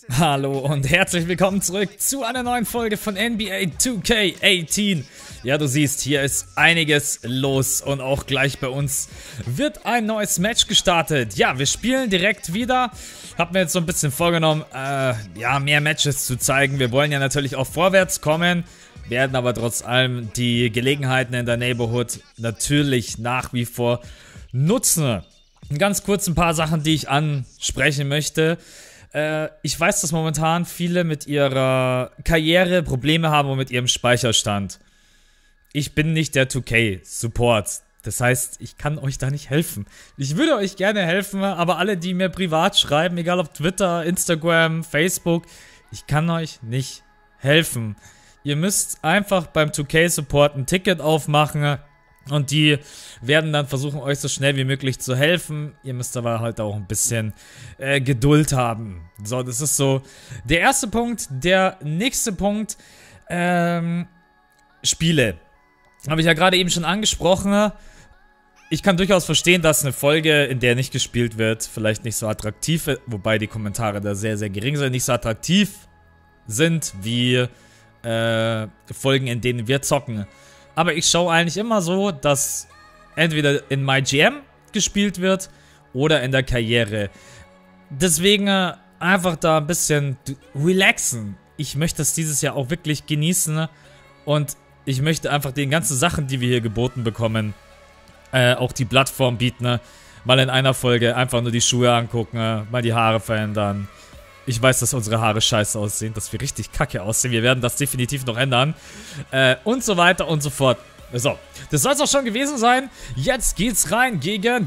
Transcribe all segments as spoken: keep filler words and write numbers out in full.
Hallo und herzlich willkommen zurück zu einer neuen Folge von N B A two K achtzehn. Ja, du siehst, hier ist einiges los und auch gleich bei uns wird ein neues Match gestartet. Ja, wir spielen direkt wieder. Hab mir jetzt so ein bisschen vorgenommen, äh, ja, mehr Matches zu zeigen. Wir wollen ja natürlich auch vorwärts kommen, werden aber trotz allem die Gelegenheiten in der Neighborhood natürlich nach wie vor nutzen. Ganz kurz ein paar Sachen, die ich ansprechen möchte. Äh, ich weiß, dass momentan viele mit ihrer Karriere Probleme haben und mit ihrem Speicherstand. Ich bin nicht der two K Support. Das heißt, ich kann euch da nicht helfen. Ich würde euch gerne helfen, aber alle, die mir privat schreiben, egal ob Twitter, Instagram, Facebook, ich kann euch nicht helfen. Ihr müsst einfach beim two K Support ein Ticket aufmachen und die werden dann versuchen, euch so schnell wie möglich zu helfen. Ihr müsst aber halt auch ein bisschen äh, Geduld haben. So, das ist so der erste Punkt. Der nächste Punkt, ähm, Spiele. Habe ich ja gerade eben schon angesprochen. Ich kann durchaus verstehen, dass eine Folge, in der nicht gespielt wird, vielleicht nicht so attraktiv ist, wobei die Kommentare da sehr, sehr gering sind, nicht so attraktiv sind wie äh, Folgen, in denen wir zocken. Aber ich schaue eigentlich immer so, dass entweder in MyGM gespielt wird oder in der Karriere. Deswegen äh, einfach da ein bisschen relaxen. Ich möchte das dieses Jahr auch wirklich genießen und ich möchte einfach den ganzen Sachen, die wir hier geboten bekommen, äh, auch die Plattform bieten. Ne? Mal in einer Folge einfach nur die Schuhe angucken, ne? Mal die Haare verändern. Ich weiß, dass unsere Haare scheiße aussehen, dass wir richtig kacke aussehen. Wir werden das definitiv noch ändern. Äh, und so weiter und so fort. So, das soll es auch schon gewesen sein. Jetzt geht's rein gegen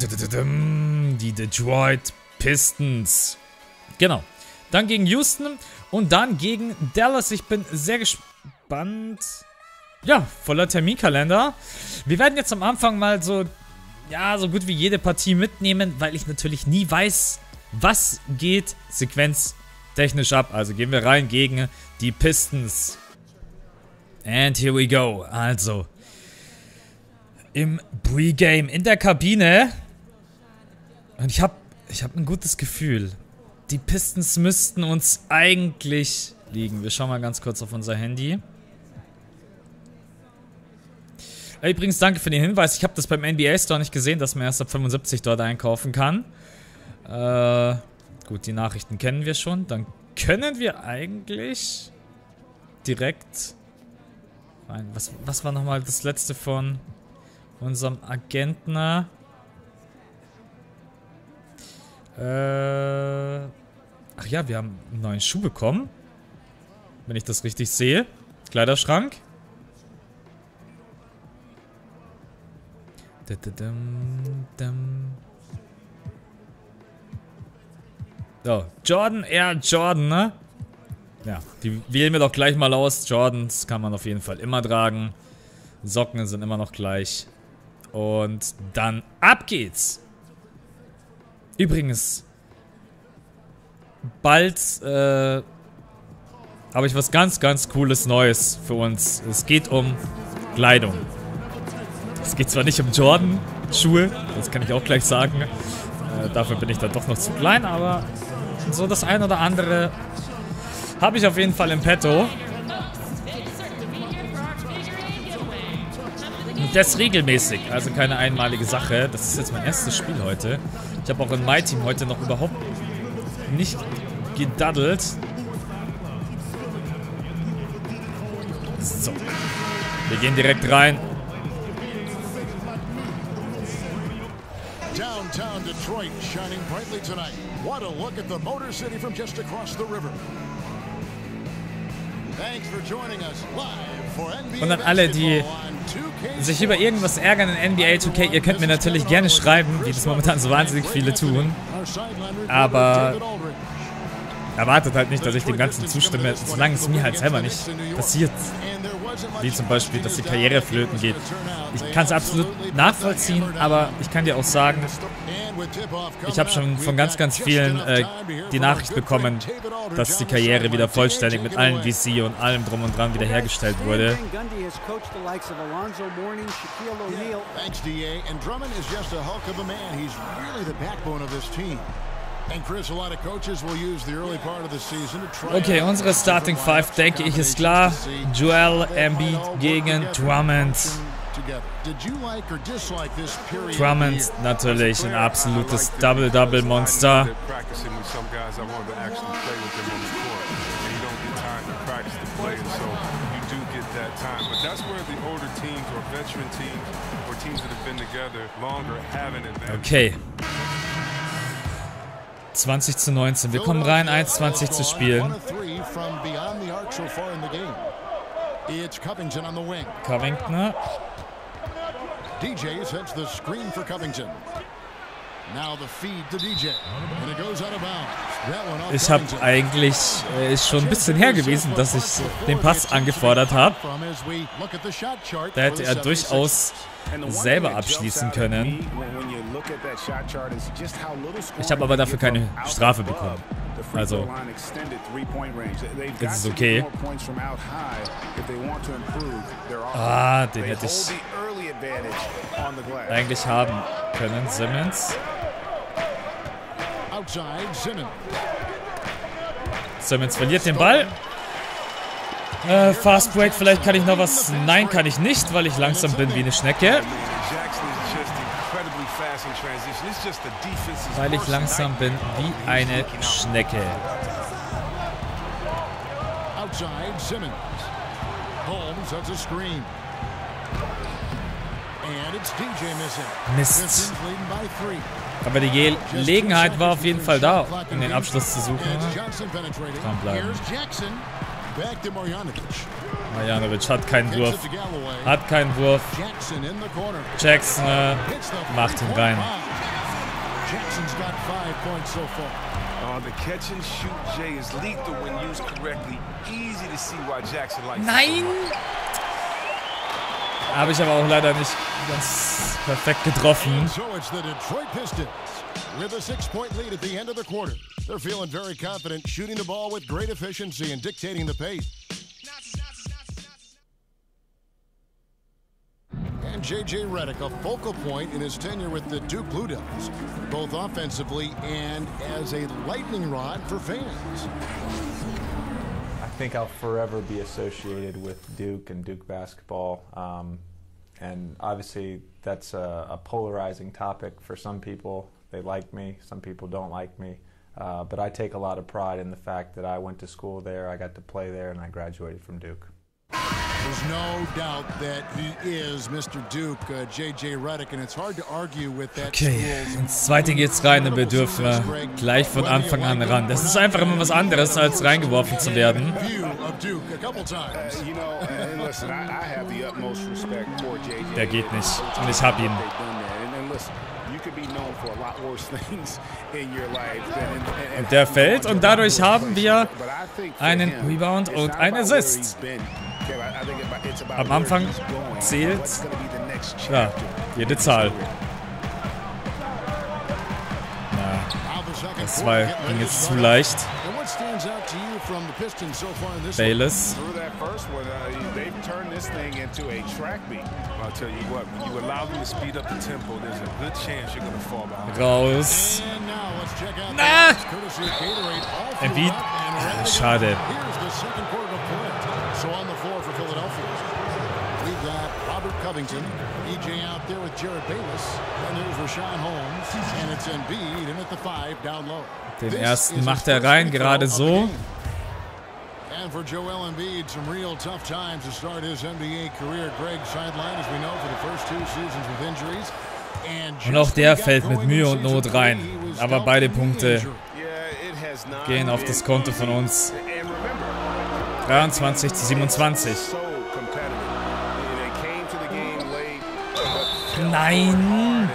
die Detroit Pistons. Genau. Dann gegen Houston und dann gegen Dallas. Ich bin sehr gespannt. Ja, voller Terminkalender. Wir werden jetzt am Anfang mal so, ja, so gut wie jede Partie mitnehmen, weil ich natürlich nie weiß, was geht sequenztechnisch ab. Also gehen wir rein gegen die Pistons. And here we go. Also, im Pre-Game in der Kabine. Und ich habe ich hab ein gutes Gefühl. Die Pistons müssten uns eigentlich liegen. Wir schauen mal ganz kurz auf unser Handy. Übrigens, danke für den Hinweis. Ich habe das beim N B A Store nicht gesehen, dass man erst ab fünfundsiebzig dort einkaufen kann. Äh, gut, die Nachrichten kennen wir schon. Dann können wir eigentlich direkt rein. Was, was war nochmal das letzte von unserem Agenten? Äh, ach ja, wir haben einen neuen Schuh bekommen. Wenn ich das richtig sehe. Kleiderschrank. So, Jordan Air Jordan, ne? Ja, die wählen wir doch gleich mal aus. Jordans kann man auf jeden Fall immer tragen. Socken sind immer noch gleich. Und dann ab geht's. Übrigens, bald äh, habe ich was ganz, ganz Cooles Neues für uns. Es geht um Kleidung. Es geht zwar nicht um Jordan-Schuhe, das kann ich auch gleich sagen. Äh, dafür bin ich dann doch noch zu klein, aber so das ein oder andere habe ich auf jeden Fall im Petto. Und das regelmäßig, also keine einmalige Sache. Das ist jetzt mein erstes Spiel heute. Ich habe auch in My Team heute noch überhaupt nicht gedaddelt. So, wir gehen direkt rein. Downtown Detroit shining brightly tonight. What a look at the Motor City from just across the river. Thanks for joining us live for N B A. Und an alle, die sich über irgendwas ärgern in N B A two K, ihr könnt mir natürlich gerne schreiben, wie das momentan so wahnsinnig viele tun. Aber erwartet halt nicht, dass ich dem Ganzen zustimme, solange es mir halt selber nicht passiert. Wie zum Beispiel, dass die Karriere flöten geht. Ich kann es absolut nachvollziehen, aber ich kann dir auch sagen, ich habe schon von ganz, ganz vielen äh, die Nachricht bekommen, dass die Karriere wieder vollständig mit allen V C und allem drum und dran wiederhergestellt wurde. Okay, unsere Starting Five, denke ich, ist klar. Joel Embiid gegen Drummond. Drummond natürlich ein absolutes Double-Double-Monster. Okay. zwanzig zu neunzehn. Wir kommen rein, eins zwanzig zu spielen. Covington. D J sets the screen for Covington. Now the feed to D J. And it goes out of bounds. Ich habe eigentlich, äh, ist schon ein bisschen her gewesen, dass ich den Pass angefordert habe. Da hätte er durchaus selber abschließen können. Ich habe aber dafür keine Strafe bekommen. Also, das ist okay. Ah, den hätte ich eigentlich haben können. Simmons. Simmons verliert den Ball. Äh, Fast Break, vielleicht kann ich noch was. Nein, kann ich nicht, weil ich langsam bin wie eine Schnecke. Weil ich langsam bin wie eine Schnecke. Mist. Aber die Gelegenheit war auf jeden Fall da, um den Abschluss zu suchen. Dranbleiben. Marjanovic hat keinen Wurf. Hat keinen Wurf. Jackson äh, macht ihn rein. Nein! Habe ich aber auch leider nicht ganz perfekt getroffen. With a six-point lead at the end of the quarter. They're feeling very confident, shooting the ball with great efficiency and dictating the pace. And J J Redick, a focal point in his tenure with the Duke Blue Devils, both offensively and as a lightning rod for fans. I think I'll forever be associated with Duke and Duke basketball. Um, and obviously that's a, a polarizing topic for some people. They like me, some people don't like me, uh, but I take a lot of pride in the fact that I went to school there, I got to play there, and I graduated from Duke. There's no doubt that he is Mister Duke, uh, J J Redick, and it's hard to argue with that. Okay, ins zweite geht's rein und wir dürfen gleich von Anfang an ran. Das ist einfach immer was anderes, als reingeworfen zu werden. Der geht nicht und ich hab ihn. Und der fällt und dadurch haben wir einen Rebound und einen Assist. Am Anfang zählt ja, jede Zahl. Na, das war, ging jetzt zu leicht. Bayless. Raus. Na! Embiid. Schade. Covington, E J out there with Jared Bayless, and there's Rashawn Holmes, and it's Embiid, and at the five down low. Den ersten macht er rein, gerade so. And for Joel Embiid, some real tough times to start his N B A career. Greg sidelined, as we know, for the first two seasons with injuries. Und auch der fällt mit Mühe und Not rein. Aber beide Punkte gehen auf das Konto von uns. dreiundzwanzig zu siebenundzwanzig. Nein!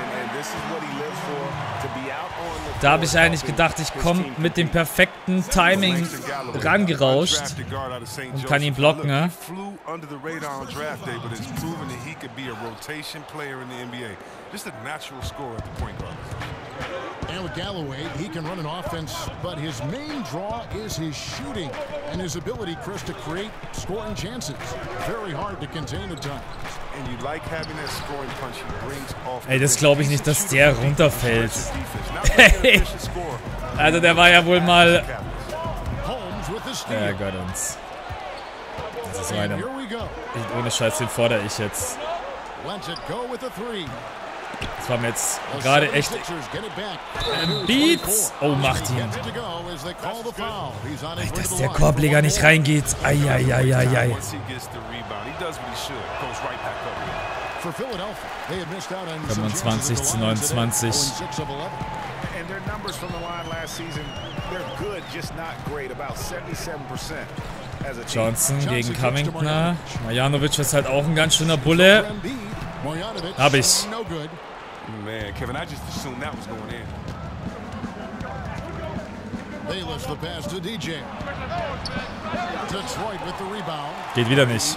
Da habe ich eigentlich gedacht, ich komme mit dem perfekten Timing rangerauscht und kann ihn blocken. Ne? And with Galloway, he can run an offense, but his main draw is his shooting and his ability, Chris, to create scoring chances. Very hard to contain at times. Ey, das glaube ich nicht, dass der runterfällt. Also der war ja wohl mal... Ja, Gott uns. Das ist so eine... Ohne Scheiß, den fordere ich jetzt. Das war mir jetzt gerade echt... Äh, Beats! Oh, macht ihn. Ey, dass der Korbleger nicht reingeht. Eieieiei. fünfundzwanzig zu neunundzwanzig. Johnson gegen Covington. Marjanovic ist halt auch ein ganz schöner Bulle. Hab ich. Geht wieder nicht.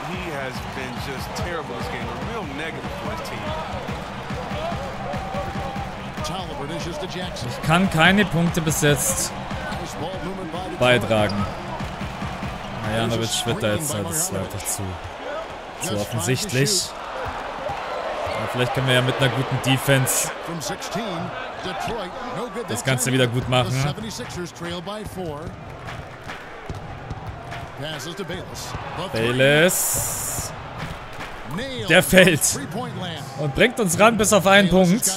Ich kann keine Punkte bis jetzt beitragen. Marjanovic wird da jetzt halt, das ist einfach zu, zu offensichtlich. Aber vielleicht können wir ja mit einer guten Defense das Ganze wieder gut machen. Bayless. Der fällt. Und bringt uns ran bis auf einen Punkt.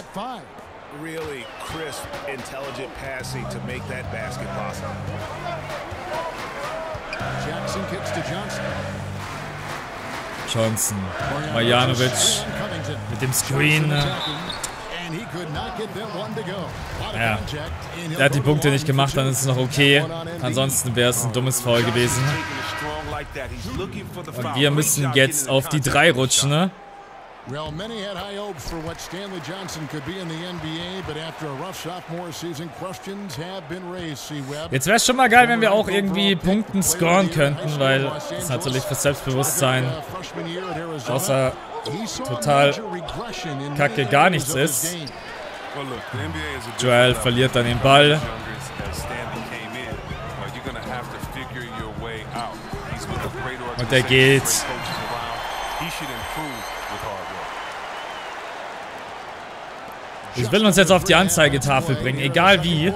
Johnson. Marjanovic mit dem Screen. Ja, der hat die Punkte nicht gemacht, dann ist es noch okay. Ansonsten wäre es ein dummes Foul gewesen. Und wir müssen jetzt auf die drei rutschen, ne? Well, many had high hopes for what Stanley Johnson could be in the N B A, but after a rough sophomore season, questions have been raised. See Webb. Jetzt wäre es schon mal geil, wenn wir auch irgendwie Punkten scoren könnten, weil das natürlich für Selbstbewusstsein außer total kacke gar nichts ist. Joel verliert dann den Ball. Und der geht. Ich will uns jetzt auf die Anzeigetafel bringen, egal wie.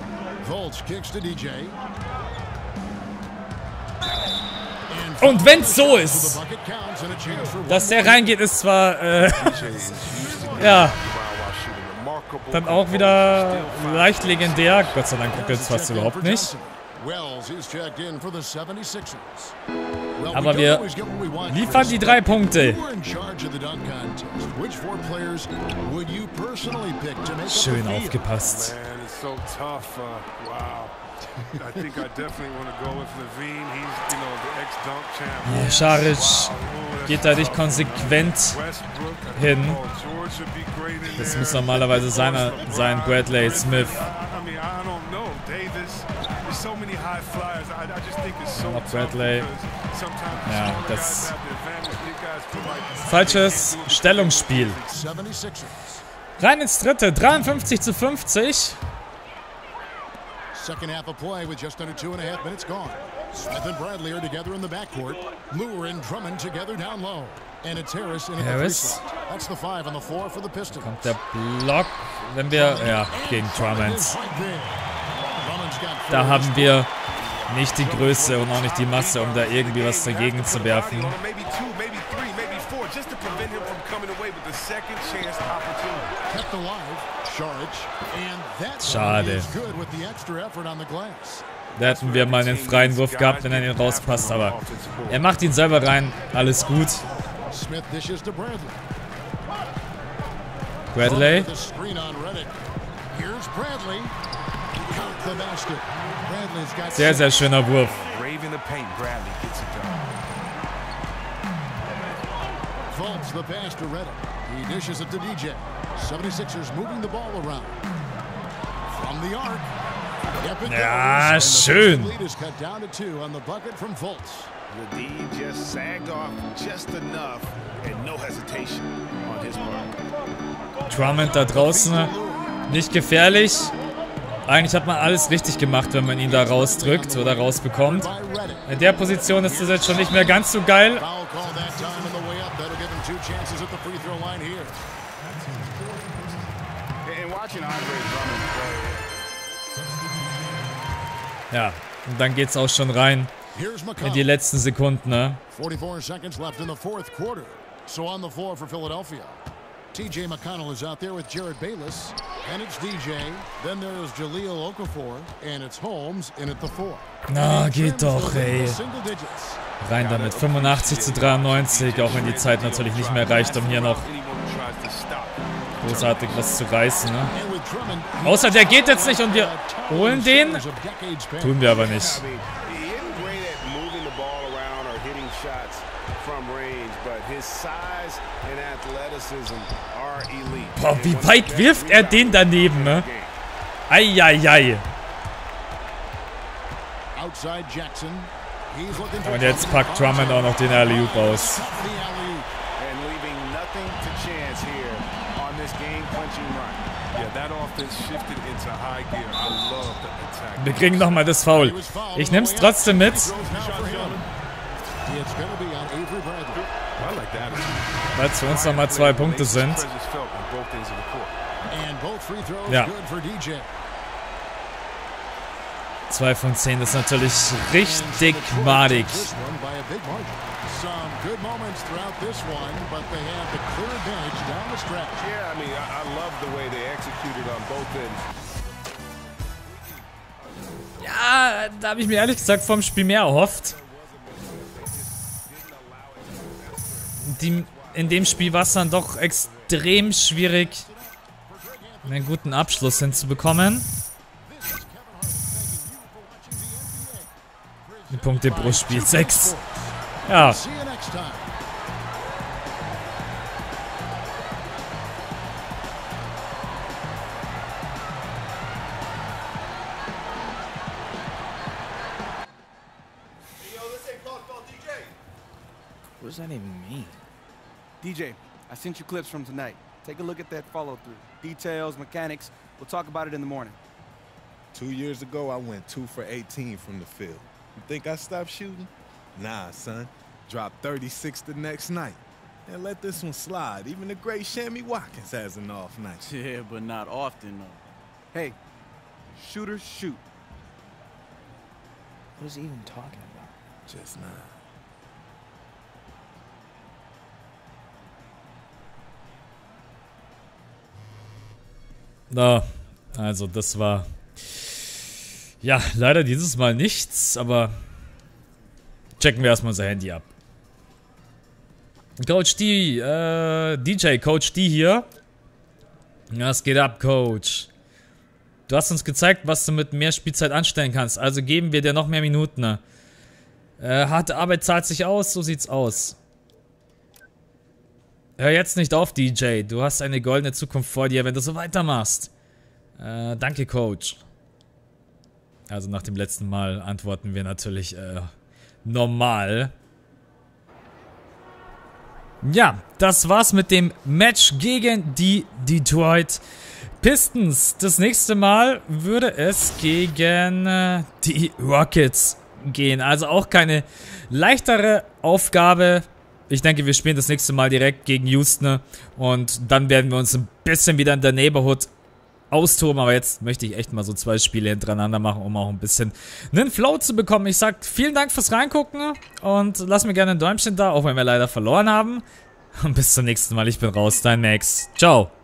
Und wenn es so ist, dass der reingeht, ist zwar, äh, ja, dann auch wieder leicht legendär. Gott sei Dank guckt jetzt fast überhaupt nicht. Aber wir liefern die drei Punkte. Schön aufgepasst. Ja, Šarić geht da nicht konsequent hin. Das muss normalerweise seiner sein, Bradley Smith. Noch Bradley. Ja, das falsches Stellungsspiel. Rein ins dritte, dreiundfünfzig zu fünfzig. Second half of play with just under two and a half minutes gone. Smith and Bradley are together in the backcourt. Lure and Drummond together down low. And it's Harris in the three spot. That's the five on the floor for the Pistons. Kommt der Block, wenn wir, ja, gegen Drummond. Da haben wir nicht die Größe und auch nicht die Masse, um da irgendwie was dagegen zu werfen. Schade. Da hätten wir mal einen freien Wurf gehabt, wenn er ihn rauspasst, aber er macht ihn selber rein. Alles gut. Bradley. Sehr, sehr schöner Wurf. The pass to Redick. He dishes it to D J. seventy-sixers moving the ball around. From the arc. Ja, schön. The lead is cut down to two on the bucket from Fultz. The D just sagged off just enough and no hesitation on his part. Drummond da draußen nicht gefährlich. Eigentlich hat man alles richtig gemacht, wenn man ihn da rausdrückt oder rausbekommt. In der Position ist das jetzt schon nicht mehr ganz so geil. Ja, und dann geht's auch schon rein in die letzten Sekunden, ne? forty-four seconds left in the fourth quarter. So on the floor for Philadelphia. T J McConnell is out there with Jared Bayless. And it's D J. Then there's Jahlil Okafor. And it's Holmes in at the four. Na, geht doch, ey. Rein damit. fünfundachtzig zu dreiundneunzig, auch wenn die Zeit natürlich nicht mehr reicht, um hier noch großartig was zu reißen, ne? Außer der geht jetzt nicht und wir holen den. Tun wir aber nicht. Boah, wie weit wirft er den daneben, ne? Eieiei. Und jetzt packt Drummond auch noch den Alley-Oop aus. Wir kriegen nochmal das Foul. Ich nehm's trotzdem mit. Weil es für uns nochmal zwei Punkte sind. Ja. Zwei von zehn ist natürlich richtig madig. Ja, da habe ich mir ehrlich gesagt vom Spiel mehr erhofft. Die, in dem Spiel war es dann doch extrem schwierig, einen guten Abschluss hinzubekommen. Die Punkte pro Spiel, sechs. Ja. What does that even mean? D J, I sent you clips from tonight. Take a look at that follow-through. Details, mechanics. We'll talk about it in the morning. Two years ago, I went two for eighteen from the field. You think I stopped shooting? Nah, son. Dropped thirty-six the next night. And let this one slide. Even the great Sammy Watkins has an off night. Yeah, but not often, though. Hey, shooters shoot. What is he even talking about? Just now. Na, also das war ja leider dieses Mal nichts, aber checken wir erstmal unser Handy ab. Coach D, äh, D J, Coach D hier. Was geht ab, Coach? Du hast uns gezeigt, was du mit mehr Spielzeit anstellen kannst, also geben wir dir noch mehr Minuten. Äh, harte Arbeit zahlt sich aus, so sieht's aus. Hör jetzt nicht auf, D J. Du hast eine goldene Zukunft vor dir, wenn du so weitermachst. Äh, danke, Coach. Also nach dem letzten Mal antworten wir natürlich äh, normal. Ja, das war's mit dem Match gegen die Detroit Pistons. Das nächste Mal würde es gegen äh, die Rockets gehen. Also auch keine leichtere Aufgabe. Ich denke, wir spielen das nächste Mal direkt gegen Houston und dann werden wir uns ein bisschen wieder in der Neighborhood austoben. Aber jetzt möchte ich echt mal so zwei Spiele hintereinander machen, um auch ein bisschen einen Flow zu bekommen. Ich sag vielen Dank fürs Reingucken und lasst mir gerne ein Däumchen da, auch wenn wir leider verloren haben. Und bis zum nächsten Mal. Ich bin raus, dein Max. Ciao.